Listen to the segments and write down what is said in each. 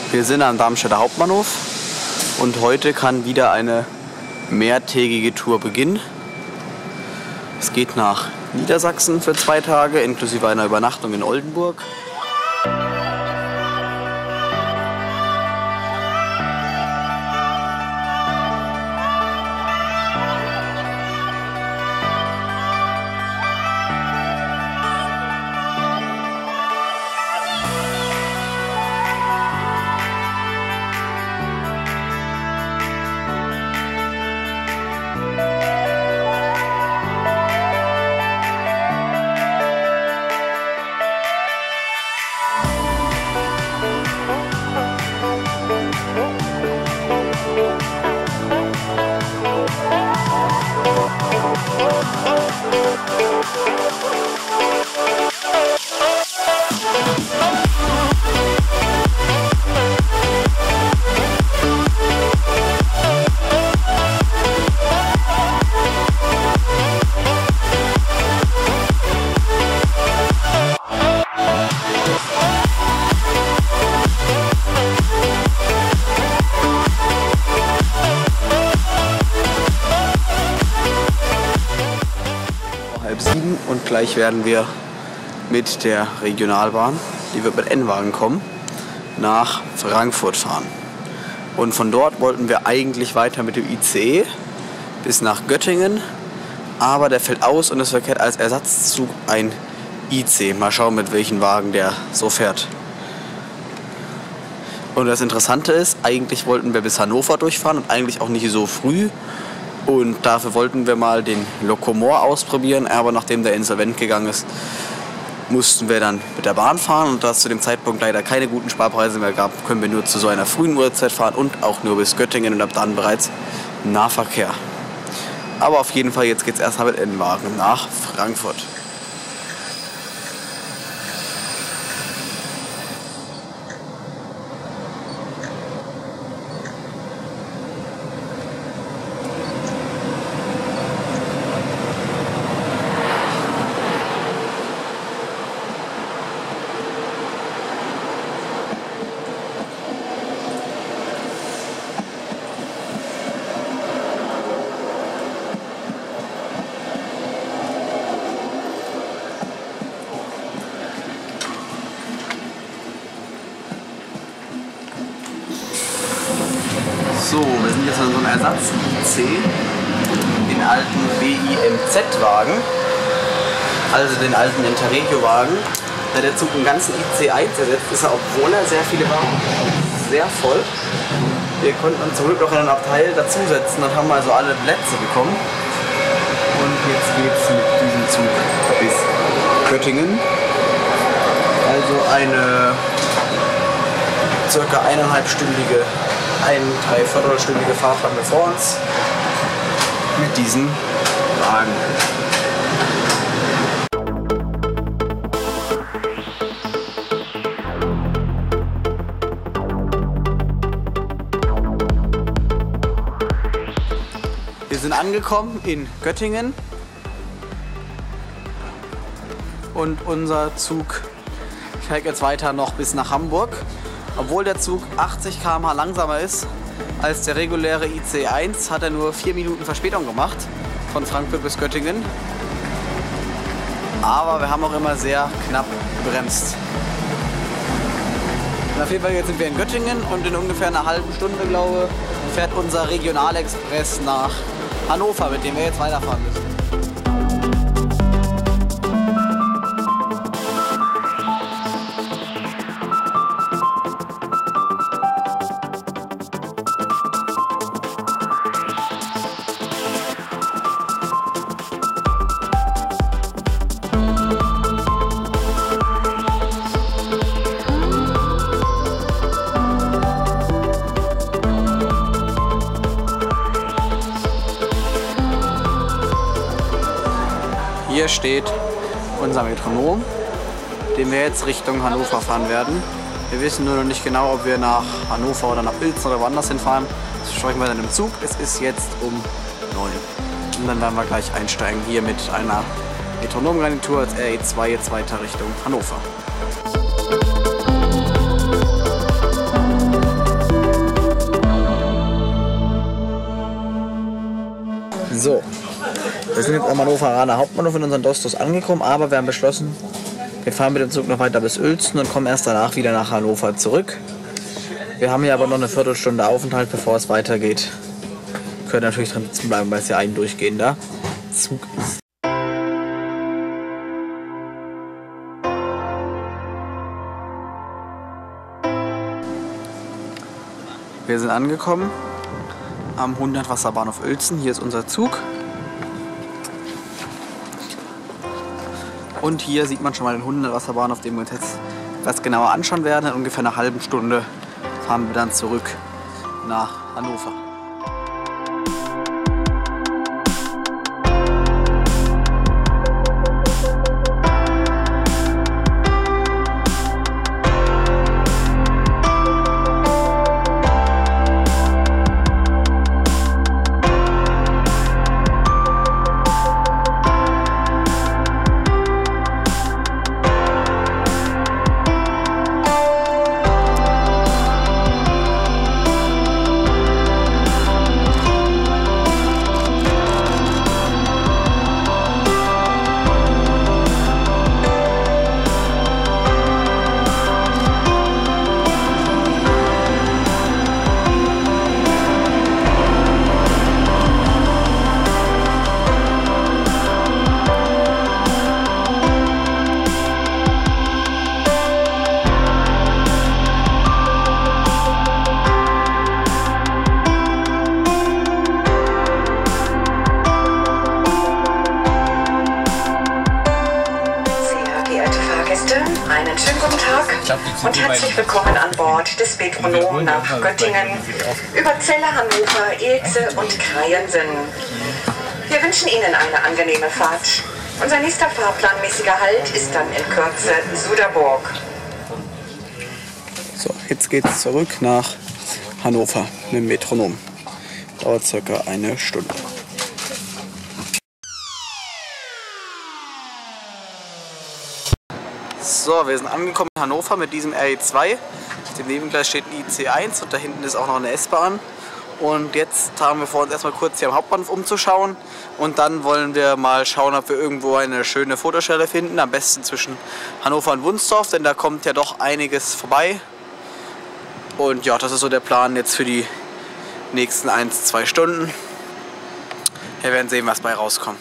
Wir sind am Darmstädter Hauptbahnhof und heute kann wieder eine mehrtägige Tour beginnen. Es geht nach Niedersachsen für 2 Tage, inklusive einer Übernachtung in Oldenburg. Und gleich werden wir mit der Regionalbahn, die wird mit N-Wagen kommen, nach Frankfurt fahren. Und von dort wollten wir eigentlich weiter mit dem ICE bis nach Göttingen, aber der fällt aus und es verkehrt als Ersatzzug ein IC. Mal schauen, mit welchem Wagen der so fährt. Und das Interessante ist, eigentlich wollten wir bis Hannover durchfahren und eigentlich auch nicht so früh. Und dafür wollten wir mal den Locomor ausprobieren, aber nachdem der insolvent gegangen ist, mussten wir dann mit der Bahn fahren. Und da es zu dem Zeitpunkt leider keine guten Sparpreise mehr gab, können wir nur zu so einer frühen Uhrzeit fahren und auch nur bis Göttingen und ab dann bereits Nahverkehr. Aber auf jeden Fall, jetzt geht es erstmal mit N-Wagen nach Frankfurt. So, wir sind jetzt in so einem Ersatz-IC, den alten BIMZ-Wagen, also den alten Interregio-Wagen. Da der Zug im ganzen IC1 ersetzt, ist er, obwohl er sehr viele Wagen hat, sehr voll. Wir konnten uns zum Glück noch in ein Abteil dazusetzen und haben also alle Plätze bekommen. Und jetzt geht es mit diesem Zug bis Göttingen. Also eine circa 1,5-stündige, 3/4-stündige Fahrt haben wir vor uns mit diesem Wagen. Wir sind angekommen in Göttingen und unser Zug fährt jetzt weiter noch bis nach Hamburg. Obwohl der Zug 80 km/h langsamer ist als der reguläre IC1, hat er nur 4 Minuten Verspätung gemacht von Frankfurt bis Göttingen. Aber wir haben auch immer sehr knapp gebremst. Und auf jeden Fall jetzt sind wir in Göttingen und in ungefähr einer halben Stunde, glaube ich, fährt unser Regionalexpress nach Hannover, mit dem wir jetzt weiterfahren müssen. Hier steht unser Metronom, den wir jetzt Richtung Hannover fahren werden. Wir wissen nur noch nicht genau, ob wir nach Hannover oder nach Uelzen oder woanders hinfahren. Das besprechen wir dann im Zug. Es ist jetzt um 9. Und dann werden wir gleich einsteigen hier mit einer Metronomgarnitur als RE2 jetzt weiter Richtung Hannover. So, wir sind jetzt am Hannoveraner Hauptbahnhof in unseren Dostos angekommen, aber wir haben beschlossen, wir fahren mit dem Zug noch weiter bis Uelzen und kommen erst danach wieder nach Hannover zurück. Wir haben hier aber noch eine Viertelstunde Aufenthalt, bevor es weitergeht. Wir können natürlich dran sitzen bleiben, weil es ja ein durchgehender Zug ist. Wir sind angekommen am 100-Wasserbahnhof Uelzen. Hier ist unser Zug. Und hier sieht man schon mal den 100-Wasserbahnhof, den wir uns jetzt etwas genauer anschauen werden. In ungefähr einer halben Stunde fahren wir dann zurück nach Hannover. Einen schönen guten Tag und herzlich willkommen an Bord des Metronom nach Göttingen, über Celle, Hannover, Ilze und Kreiensen. Wir wünschen Ihnen eine angenehme Fahrt. Unser nächster fahrplanmäßiger Halt ist dann in Kürze Suderburg. So, jetzt geht's zurück nach Hannover mit dem Metronom. Dauert circa eine Stunde. So, wir sind angekommen in Hannover mit diesem RE2. Auf dem Nebengleis steht ein IC1 und da hinten ist auch noch eine S-Bahn. Und jetzt haben wir vor, uns erstmal kurz hier am Hauptbahnhof umzuschauen. Und dann wollen wir mal schauen, ob wir irgendwo eine schöne Fotostelle finden. Am besten zwischen Hannover und Wunstorf, denn da kommt ja doch einiges vorbei. Und ja, das ist so der Plan jetzt für die nächsten 1-2 Stunden. Wir werden sehen, was bei rauskommt.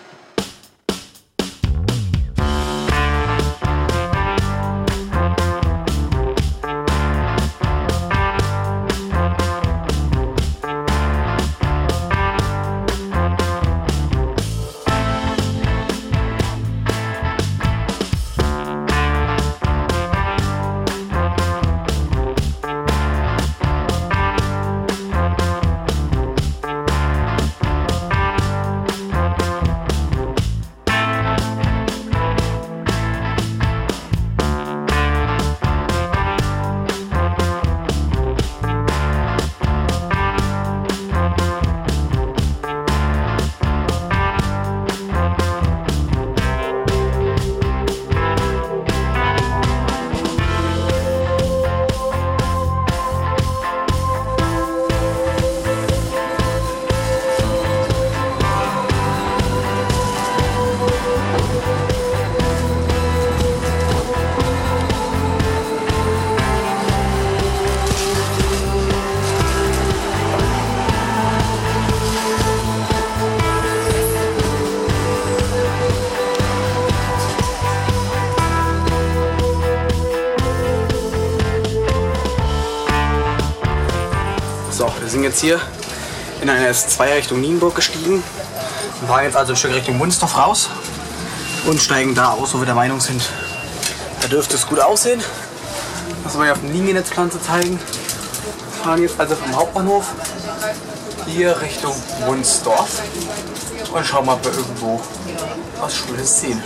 So, wir sind jetzt hier in eine S2 Richtung Nienburg gestiegen. Wir fahren jetzt also ein Stück Richtung Wunstorf raus und steigen da aus, wo wir der Meinung sind, da dürfte es gut aussehen. Das mal hier auf dem Liniennetzplan zu zeigen. Wir fahren jetzt also vom Hauptbahnhof hier Richtung Wunstorf und schauen mal, ob wir irgendwo was Schönes sehen.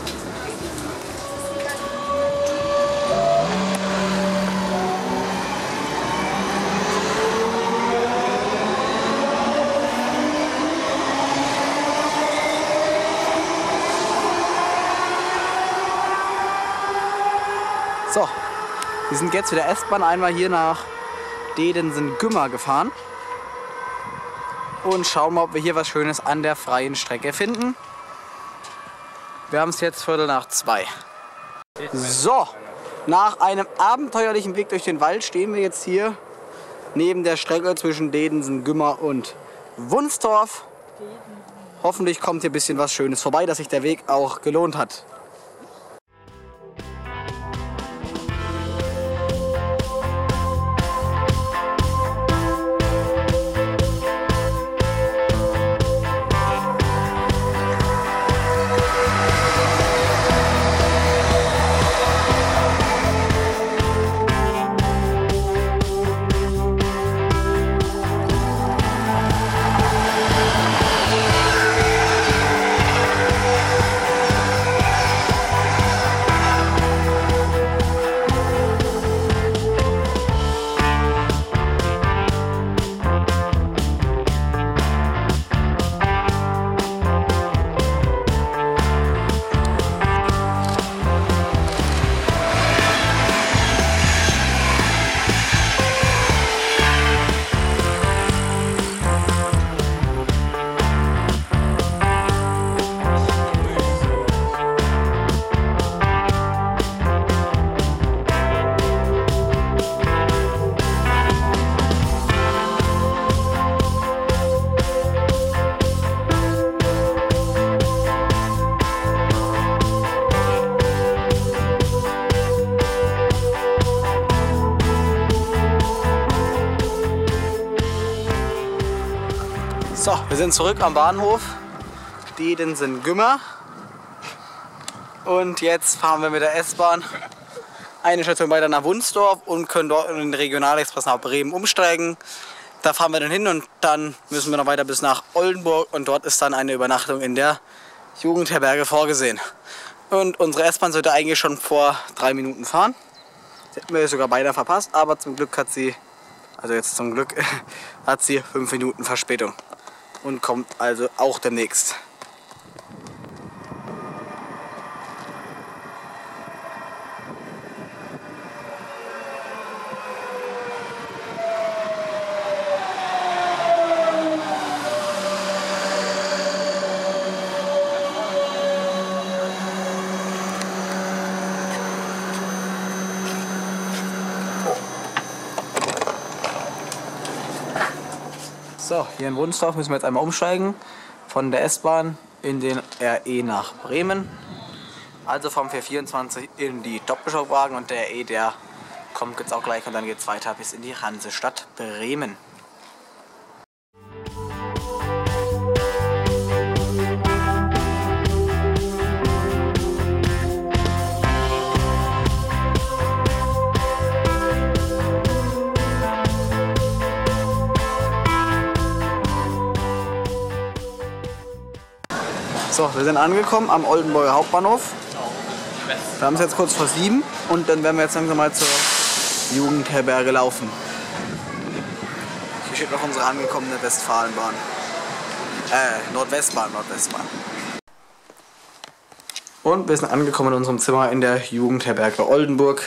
So, wir sind jetzt mit der S-Bahn einmal hier nach Dedensen-Gümmer gefahren. und schauen mal, ob wir hier was Schönes an der freien Strecke finden. Wir haben es jetzt 1:15. So, nach einem abenteuerlichen Weg durch den Wald stehen wir jetzt hier neben der Strecke zwischen Dedensen, Gümmer und Wunstorf. Hoffentlich kommt hier ein bisschen was Schönes vorbei, dass sich der Weg auch gelohnt hat. So, wir sind zurück am Bahnhof Dedensen-Gümmer und jetzt fahren wir mit der S-Bahn eine Station weiter nach Wunstorf und können dort in den Regionalexpress nach Bremen umsteigen. Da fahren wir dann hin und dann müssen wir noch weiter bis nach Oldenburg und dort ist dann eine Übernachtung in der Jugendherberge vorgesehen. Und unsere S-Bahn sollte eigentlich schon vor 3 Minuten fahren. Das hätten wir sogar beinahe verpasst, aber zum Glück hat sie, hat sie 5 Minuten Verspätung. Und kommt also auch demnächst. So, hier in Wunstorf müssen wir jetzt einmal umsteigen von der S-Bahn in den RE nach Bremen. Also vom 424 in die Doppelstockwagen und der RE, der kommt jetzt auch gleich und dann geht es weiter bis in die Hansestadt Bremen. So, wir sind angekommen am Oldenburger Hauptbahnhof. Wir haben es jetzt kurz vor 7 und dann werden wir jetzt langsam mal zur Jugendherberge laufen. Hier steht noch unsere angekommene Westfalenbahn. Nordwestbahn. Und wir sind angekommen in unserem Zimmer in der Jugendherberge Oldenburg.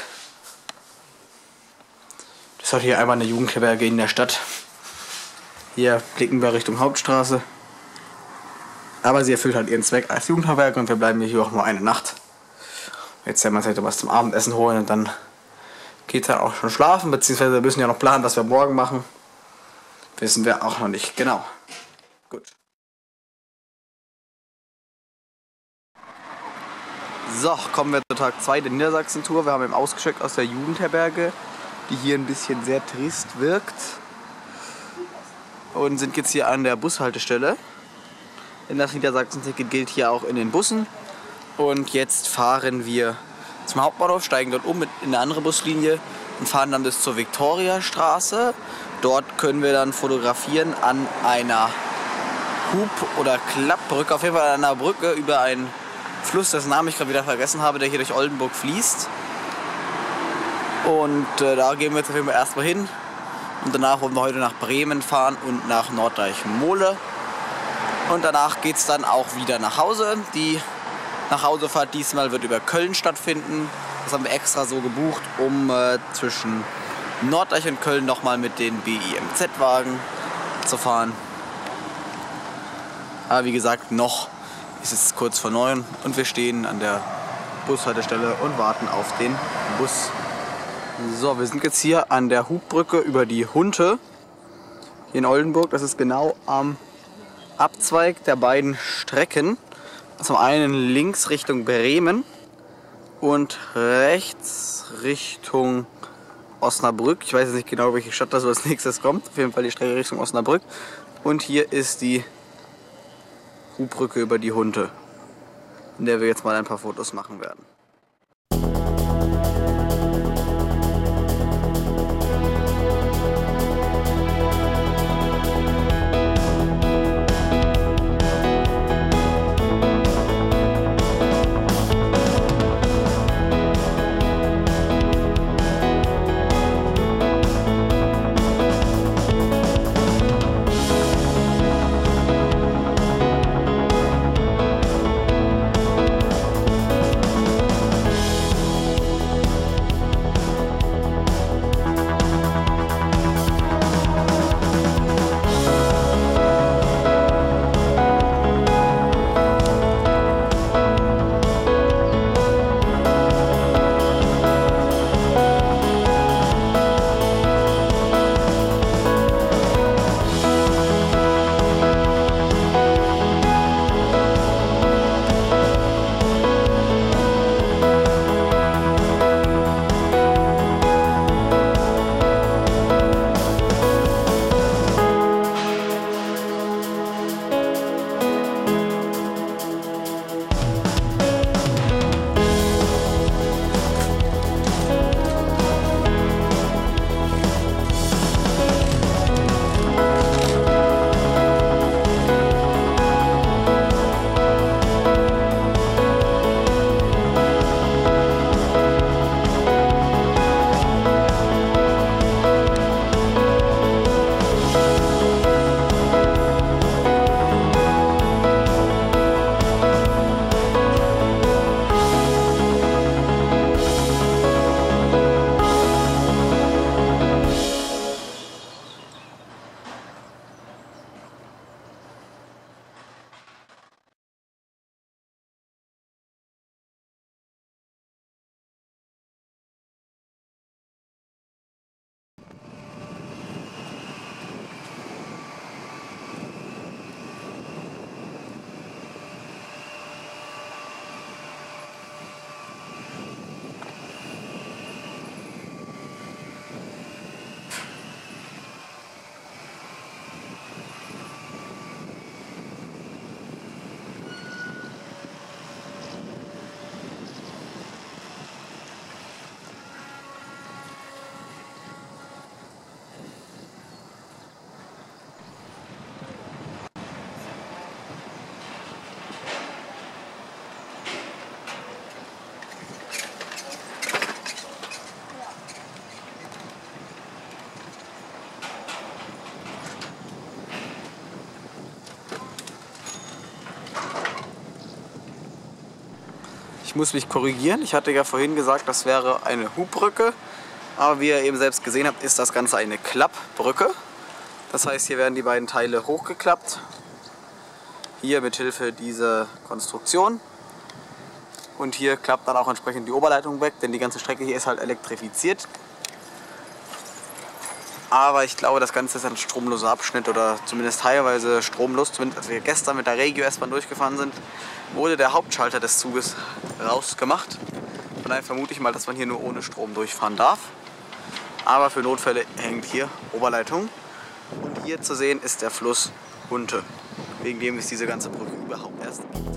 Das ist hier einmal eine Jugendherberge in der Stadt. Hier blicken wir Richtung Hauptstraße. Aber sie erfüllt halt ihren Zweck als Jugendherberge und wir bleiben hier auch nur eine Nacht. Jetzt werden wir uns halt was zum Abendessen holen und dann geht es dann auch schon schlafen, beziehungsweise wir müssen ja noch planen, was wir morgen machen. Wissen wir auch noch nicht genau. Gut. So, kommen wir zu Tag 2 der Niedersachsen-Tour. Wir haben eben ausgecheckt aus der Jugendherberge, die hier ein bisschen sehr trist wirkt. Und sind jetzt hier an der Bushaltestelle. Denn das Niedersachsen-Ticket gilt hier auch in den Bussen. Und jetzt fahren wir zum Hauptbahnhof, steigen dort um in eine andere Buslinie und fahren dann bis zur Viktoriastraße. Dort können wir dann fotografieren an einer Hub- oder Klappbrücke, auf jeden Fall an einer Brücke über einen Fluss, dessen Namen ich gerade wieder vergessen habe, der hier durch Oldenburg fließt. Und da gehen wir jetzt auf jeden Fall erstmal hin. Und danach wollen wir heute nach Bremen fahren und nach Norddeich-Mohle. Und danach geht es dann auch wieder nach Hause. Die Nachhausefahrt diesmal wird über Köln stattfinden. Das haben wir extra so gebucht, um zwischen Norddeich und Köln nochmal mit den BIMZ-Wagen zu fahren. Aber wie gesagt, noch ist es kurz vor 9 und wir stehen an der Bushaltestelle und warten auf den Bus. So, wir sind jetzt hier an der Hubbrücke über die Hunte hier in Oldenburg. Das ist genau am Abzweig der beiden Strecken. Zum einen links Richtung Bremen und rechts Richtung Osnabrück. Ich weiß jetzt nicht genau, welche Stadt da so als nächstes kommt. Auf jeden Fall die Strecke Richtung Osnabrück. Und hier ist die Hubbrücke über die Hunte, in der wir jetzt mal ein paar Fotos machen werden. Ich muss mich korrigieren. Ich hatte ja vorhin gesagt, das wäre eine Hubbrücke. Aber wie ihr eben selbst gesehen habt, ist das Ganze eine Klappbrücke. Das heißt, hier werden die beiden Teile hochgeklappt. Hier mit Hilfe dieser Konstruktion. Und hier klappt dann auch entsprechend die Oberleitung weg, denn die ganze Strecke hier ist halt elektrifiziert. Aber ich glaube, das Ganze ist ein stromloser Abschnitt oder zumindest teilweise stromlos. Zumindest als wir gestern mit der Regio S-Bahn durchgefahren sind, wurde der Hauptschalter des Zuges rausgemacht. Von daher vermute ich mal, dass man hier nur ohne Strom durchfahren darf. Aber für Notfälle hängt hier Oberleitung. Und hier zu sehen ist der Fluss Hunte, wegen dem es diese ganze Brücke überhaupt erst gibt.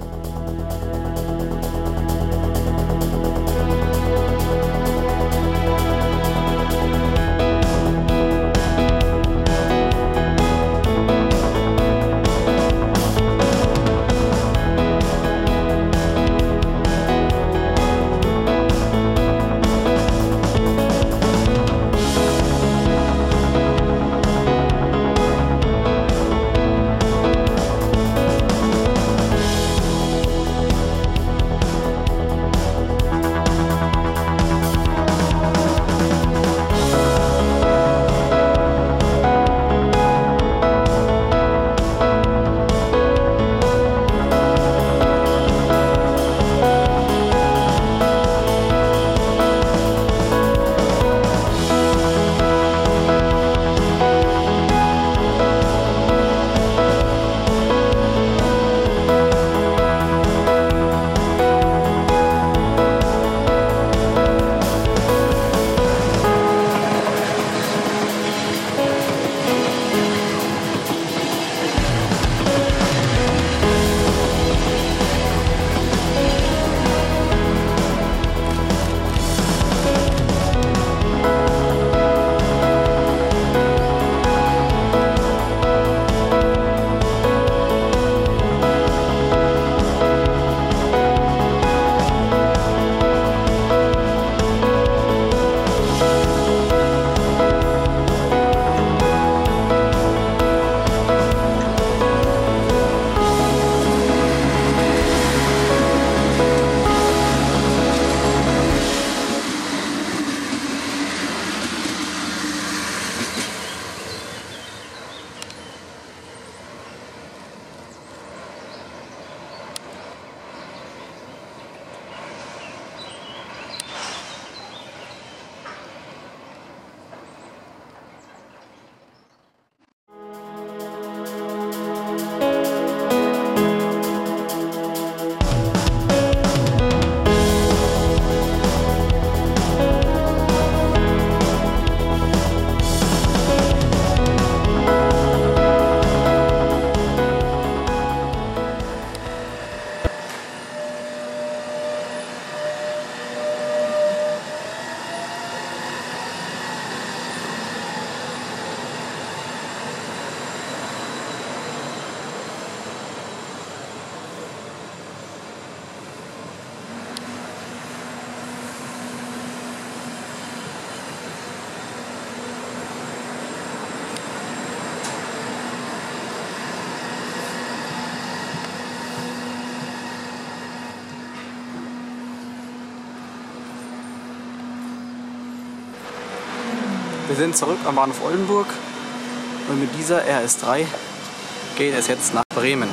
Wir sind zurück am Bahnhof Oldenburg und mit dieser RS3 geht es jetzt nach Bremen.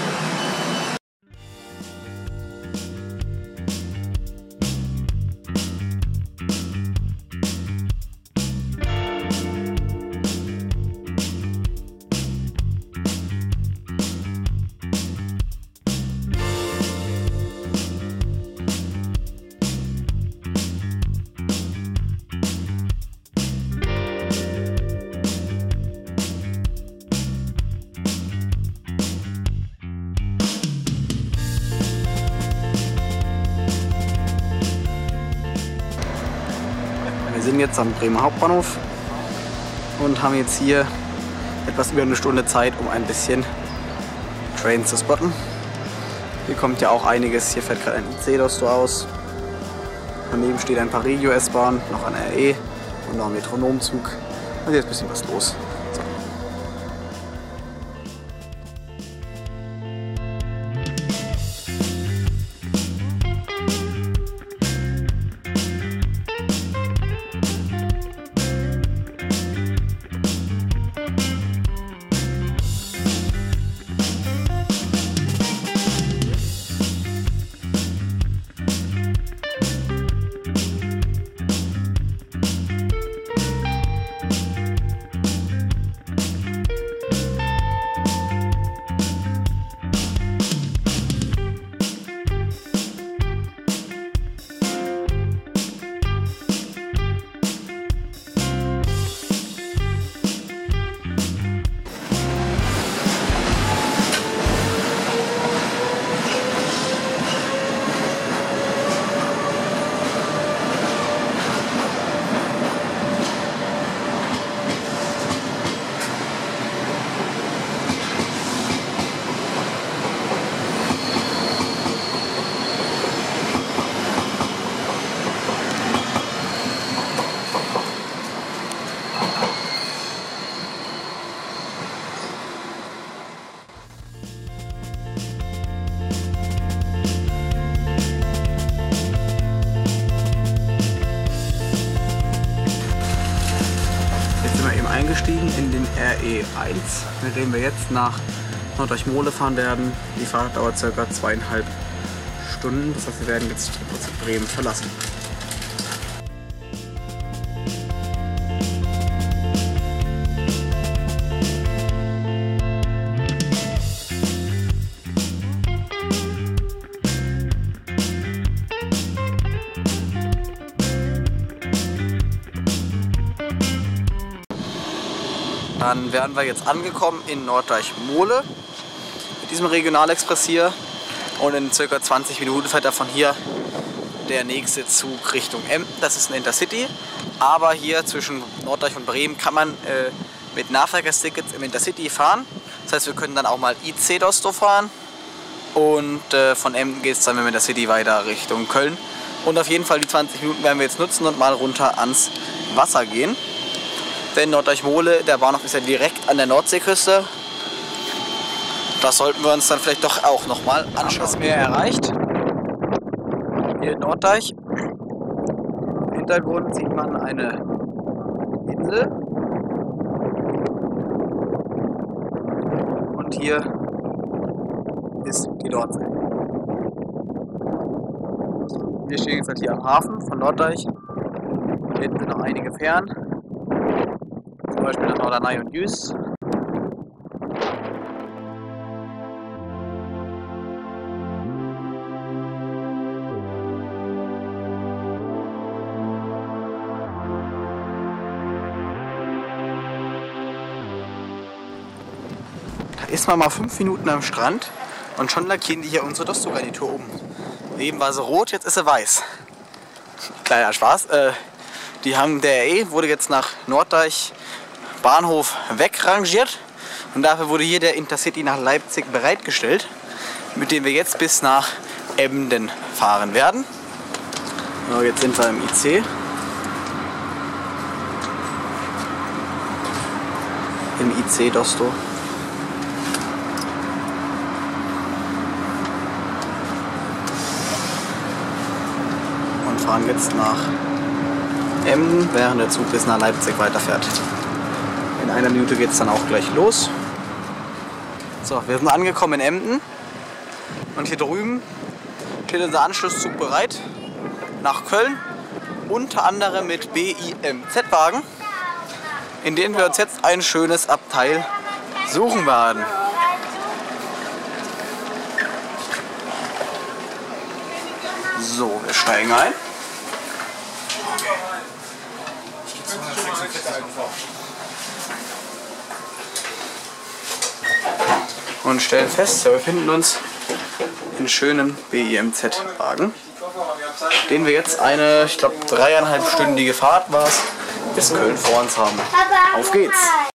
Wir sind jetzt am Bremer Hauptbahnhof und haben jetzt hier etwas über eine Stunde Zeit, um ein bisschen Train zu spotten. Hier kommt ja auch einiges. Hier fährt gerade ein IC-Dosto aus. Daneben steht ein paar Regio-S-Bahnen, noch ein RE und noch ein Metronomzug. Also hier ist ein bisschen was los. So. Eingestiegen in den RE1, mit dem wir jetzt nach Norddeich-Mohle fahren werden. Die Fahrt dauert ca. 2,5 Stunden, das heißt, wir werden jetzt Bremen verlassen. Dann wären wir jetzt angekommen in Norddeich-Mohle mit diesem Regionalexpress hier und in ca. 20 Minuten fährt er von hier der nächste Zug Richtung Emden. Das ist ein Intercity, aber hier zwischen Norddeich und Bremen kann man mit Nahverkehrstickets im Intercity fahren. Das heißt, wir können dann auch mal IC-Dosto fahren und von Emden geht es dann mit dem Intercity weiter Richtung Köln. Und auf jeden Fall die 20 Minuten werden wir jetzt nutzen und mal runter ans Wasser gehen. Denn Norddeich-Mohle, der Bahnhof ist ja direkt an der Nordseeküste. Das sollten wir uns dann vielleicht doch auch nochmal anschauen. Das Meer erreicht. Hier in Norddeich. Im Hintergrund sieht man eine Insel. Und hier ist die Nordsee. Wir stehen jetzt halt hier am Hafen von Norddeich. Hier hinten sind noch einige Fähren. Zum Beispiel nach Norderney und Jüst. Da ist man mal 5 Minuten am Strand und schon lackieren die hier unsere Dosto-Garnitur um. Eben war sie rot, jetzt ist sie weiß. Kleiner Spaß. Der RE wurde jetzt nach Norddeich Bahnhof wegrangiert und dafür wurde hier der Intercity nach Leipzig bereitgestellt, mit dem wir jetzt bis nach Emden fahren werden. So, jetzt sind wir im IC. Im IC Dosto. Und fahren jetzt nach Emden, während der Zug bis nach Leipzig weiterfährt. In einer Minute geht es dann auch gleich los. So, wir sind angekommen in Emden und hier drüben steht unser Anschlusszug bereit nach Köln, unter anderem mit BIMZ-Wagen, in denen wir uns jetzt ein schönes Abteil suchen werden. So, wir steigen ein. Und stellen fest, wir befinden uns in schönen BIMZ-Wagen, den wir jetzt eine, ich glaube, 3,5-stündige Fahrt war es, bis Köln vor uns haben. Auf geht's!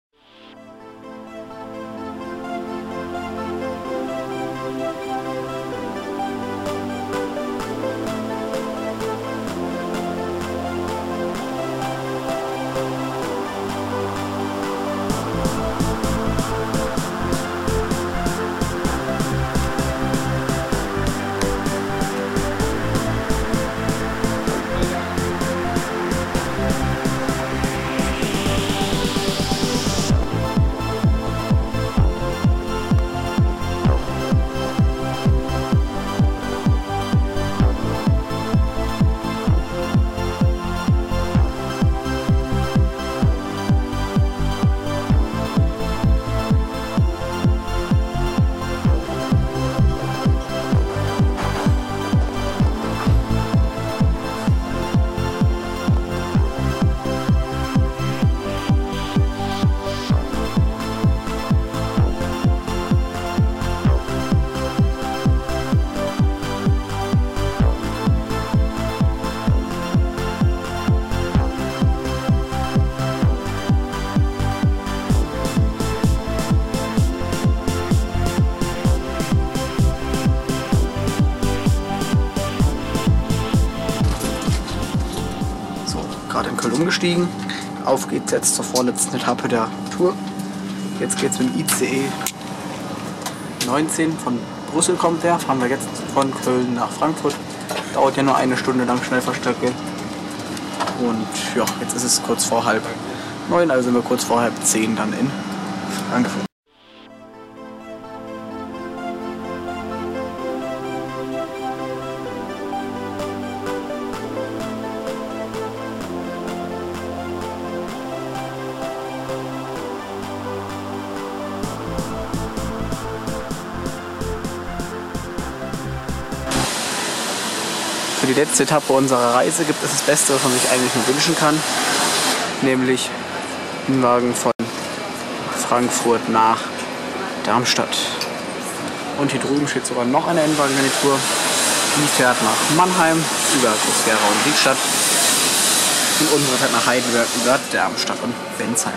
Gerade in Köln umgestiegen. Auf geht's jetzt zur vorletzten Etappe der Tour. Jetzt geht's mit dem ICE 19 von Brüssel kommt der. Fahren wir jetzt von Köln nach Frankfurt. Dauert ja nur eine Stunde lang Schnellfahrstrecke. Und ja, jetzt ist es kurz vor 8:30, also sind wir kurz vor 9:30 dann in Frankfurt. Für die letzte Etappe unserer Reise gibt es das Beste, was man sich eigentlich nur wünschen kann, nämlich einen Wagen von Frankfurt nach Darmstadt. Und hier drüben steht sogar noch eine N-Wagen-Garnitur, die fährt nach Mannheim über Groß-Gerau und Liegstadt und unsere fährt nach Heidelberg über Darmstadt und Bensheim.